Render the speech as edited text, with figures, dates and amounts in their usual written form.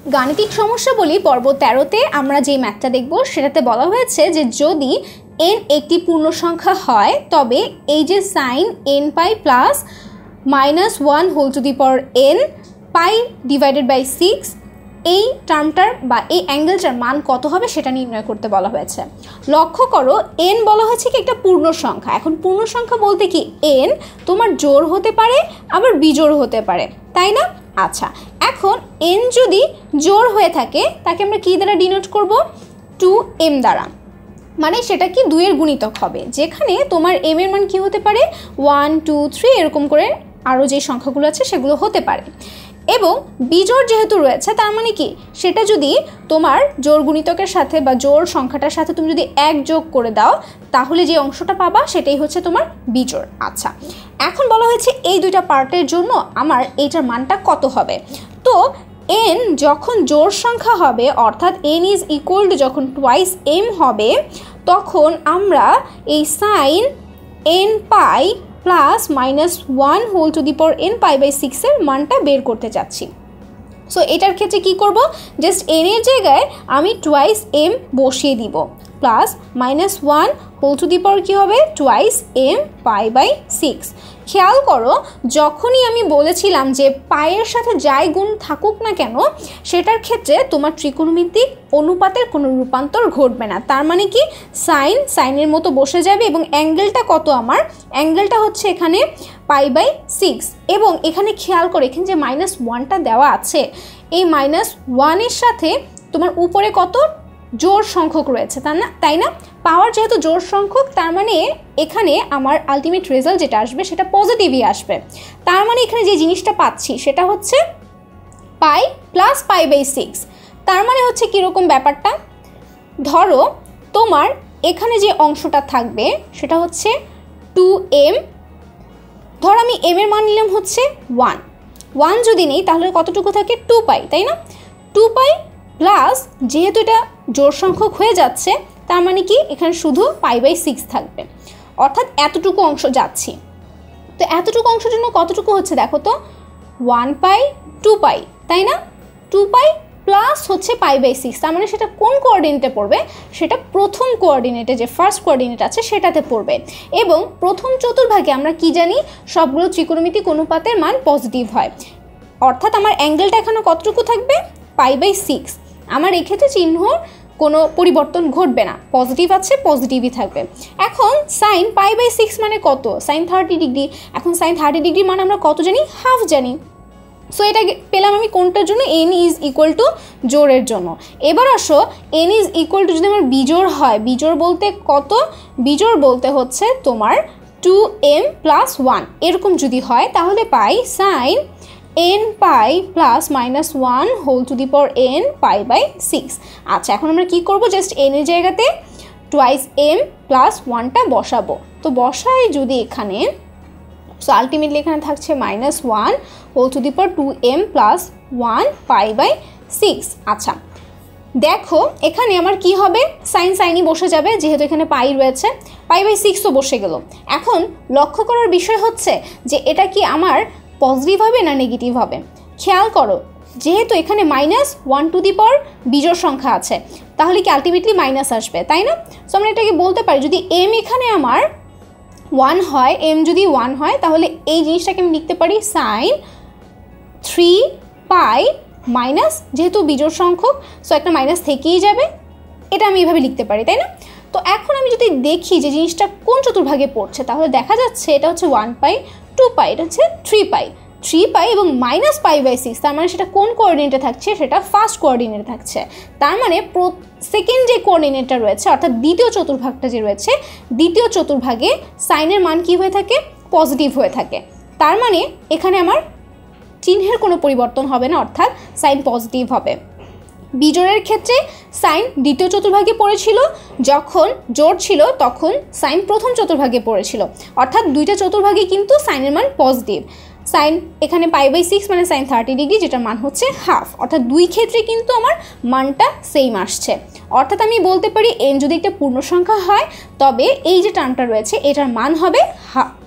গাণিতিক সমস্যা বলি পর্ব 13তে আমরা যে ম্যাথটা দেখব সেটাতে বলা হয়েছে যে যদি n একটি পূর্ণ সংখ্যা হয় তবে এই যে sin n pi plus -1 whole to the power n pi divided by 6 এই টার্মটার বা এই অ্যাঙ্গেলটার মান কত হবে সেটা নির্ণয় করতে বলা হয়েছে। লক্ষ্য করো n বলা হয়েছে কি একটা পূর্ণ সংখ্যা। এখন পূর্ণ সংখ্যা বলতে কি n তোমার জোড় হতে পারে আবার বিজোড় হতে পারে, তাই না? আচ্ছা, এখন n যদি জোড় হয়ে থাকে তাকে আমরা কি দ্বারা ডিনোট করব? 2m দ্বারা। মানে সেটা কি 2 এর গুণিতক হবে, যেখানে তোমার m এর মান কি হতে পারে 1 2 3 এরকম করে আরও যে সংখ্যাগুলো আছে সেগুলো হতে পারে। এবং বিজোড় যেহেতু রয়েছে তার মানে কি সেটা যদি তোমার জোড় গুণিতকের সাথে বা জোড় সংখ্যাটার সাথে তুমি যদি 1 যোগ করে দাও তাহলে যে অংশটা পাবা সেটাই হচ্ছে তোমার বিজোড়। আচ্ছা, এখন বলা হয়েছে এই দুইটা পার্টের জন্য আমার এইটার মানটা কত হবে। তো n যখন জোড় সংখ্যা হবে অর্থাৎ n ইজ ইকুয়াল টু যখন টুয়াইস m হবে তখন আমরা এই sine n pi plus -1 whole to the power n pi by 6 এর মানটা বের করতে চাচ্ছি। সো এটার ক্ষেত্রে কি করব, জাস্ট n এর জায়গায় আমি টুয়াইস m বসিয়ে দিব plus -1 whole to the power কি হবে টুয়াইস m পাই বাই 6। খেয়াল করো যখনই আমি বলেছিলাম যে পায়ের সাথে যাই গুণ থাকুক না কেন সেটার ক্ষেত্রে তোমার ত্রিকোণমিতিক অনুপাতের কোনো রূপান্তর ঘটবে না। তার মানে কি সাইনের মতো বসে যাবে এবং অ্যাঙ্গেলটা কত, আমার অ্যাঙ্গেলটা হচ্ছে এখানে পাই বাই 6। এবং এখানে খেয়াল করো এখানে যে -1টা দেওয়া আছে এই -1 এর সাথে তোমার উপরে কত জোড় সংখ্যক রয়েছে তাই না? পাওয়ার যেহেতু জোড় সংখ্যক তার মানে এখানে আমার আলটিমেট রেজাল্ট যেটা আসবে সেটা পজিটিভই আসবে। তার মানে এখানে যে জিনিসটা পাচ্ছি সেটা হচ্ছে পাই প্লাস পাই বাই 6। তার মানে হচ্ছে কীরকম ব্যাপারটা, ধরো তোমার এখানে যে অংশটা থাকবে সেটা হচ্ছে 2m, ধর আমি m এর মান নিলাম হচ্ছে 1 যদি নেই তাহলে কতটুকু থাকে 2 পাই, তাই না? 2 পাই প্লাস যেহেতু এটা জোড় সংখ্যক হয়ে যাচ্ছে তার মানে কি এখানে শুধু পাই বাই 6 থাকবে, অর্থাৎ এতটুকু অংশ যাচ্ছি। তো এতটুকু অংশের জন্য কতটুকু হচ্ছে দেখো তো 1 পাই 2 পাই, তাই না? 2 পাই প্লাস হচ্ছে পাই বাই 6, তার মানে সেটা কোন কোঅর্ডিনেটে পড়বে, সেটা প্রথম কোঅর্ডিনেটে যে ফার্স্ট কোঅর্ডিনেট আছে সেটাতে পড়বে। এবং প্রথম চতুর্ভাগে আমরা কি জানি সবগুলো ত্রিকোণমিতিক অনুপাতের মান পজিটিভ হয়, অর্থাৎ আমার অ্যাঙ্গেলটা এখানে কতটুকু থাকবে পাই বাই 6। আমার এক্ষেত্রে চিহ্নর কোনো পরিবর্তন ঘটবে না, পজিটিভ আছে পজিটিভই থাকবে। এখন সাইন পাই বাই 6 মানে কত, সাইন 30 ডিগ্রি। এখন সাইন 30 ডিগ্রি মানে আমরা কত জানি, হাফ জানি। সো এটা পেলাম আমি কোনটার জন্য, n ইজ ইকুয়াল টু জোড়ের জন্য। এবার আসো n ইজ ইকুয়াল টু যদি আমার বিজোড় হয়, বিজোড় বলতে কত, বিজোড় বলতে হচ্ছে তোমার 2m প্লাস 1 এরকম যদি হয় তাহলে pi sine n pi plus -1 whole to the power n pi by 6। আচ্ছা, এখন আমরা কি করব, জাস্ট n এর জায়গাতে টুয়াইস m প্লাস 1টা বসাবো। তো বসাই যদি এখানে, সো আলটিমেটলি এখানে থাকছে -1 whole to the power 2m plus 1 pi by 6। আচ্ছা দেখো এখানে আমার কি হবে, সাইনই বসে যাবে যেহেতু এখানে পাই রয়েছে, পাই বাই 6ও বসে গেল। এখন লক্ষ্য করার বিষয় হচ্ছে যে এটা কি আমার পজিটিভ হবে না নেগেটিভ হবে। খেয়াল করো যেহেতু এখানে -1 টু দি পাওয়ার বিজোড় সংখ্যা আছে তাহলে কি আলটিমেটলি মাইনাস আসবে, তাই না? সো আমরা এটাকে বলতে পারি যদি m এখানে আমার 1 হয়, m যদি 1 হয় তাহলে এই জিনিসটাকে আমি লিখতে পারি সাইন 3 পাই মাইনাস, যেহেতু বিজোড় সংখ্যক সো একটা মাইনাস থেকেই যাবে, এটা আমি এইভাবে লিখতে পারি, তাই না? তো এখন আমি যদি দেখি যে জিনিসটা কোন চতুর্ভাগে পড়ছে তাহলে দেখা যাচ্ছে এটা হচ্ছে 1 পাই 2 পাই, এটা হচ্ছে 3 পাই এবং মাইনাস পাই বাই 6, তার মানে সেটা কোন কোঅর্ডিনেটে থাকছে, সেটা ফার্স্ট কোঅর্ডিনেটে থাকছে। তার মানে সেকেন্ড যে কোঅর্ডিনেটটা রয়েছে অর্থাৎ দ্বিতীয় চতুর্ভাগটা যে রয়েছে, দ্বিতীয় চতুর্ভাগে সাইনের মান কি হয়ে থাকে, পজিটিভ হয়ে থাকে। তার মানে এখানে আমার চিহ্নের কোনো পরিবর্তন হবে না, অর্থাৎ সাইন পজিটিভ হবে। বিজোড়ের ক্ষেত্রে সাইন দ্বিতীয় চতুর্ভাগে পড়েছিল, যখন জোড় ছিল তখন সাইন প্রথম চতুর্ভাগে পড়েছিল, অর্থাৎ দুইটা চতুর্ভাগে কিন্তু সাইনের মান পজিটিভ। সাইন এখানে পাই বাই 6 মানে সাইন 30 ডিগ্রি যেটার মান হচ্ছে হাফ, অর্থাৎ দুই ক্ষেত্রে কিন্তু আমার মানটা সেম আসছে। অর্থাৎ আমি বলতে পারি n যদি একটা পূর্ণ সংখ্যা হয় তবে এই যে টার্মটা রয়েছে এটার মান হবে হাফ।